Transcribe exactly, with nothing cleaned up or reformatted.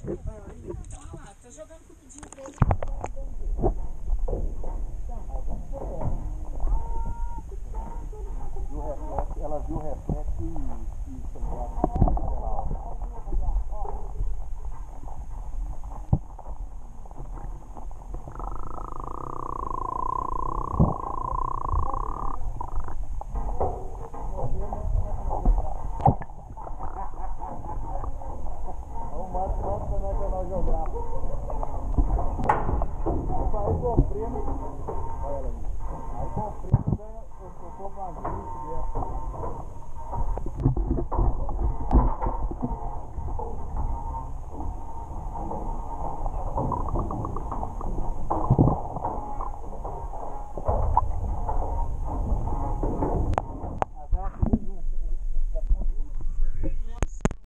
lá, tô jogando comidinha pra ele. Viu o reflexo, ela viu o reflexo e, e foi lá. Aí com o prêmio, olha ela aí. Aí com o prêmio ganha o companheiro dela.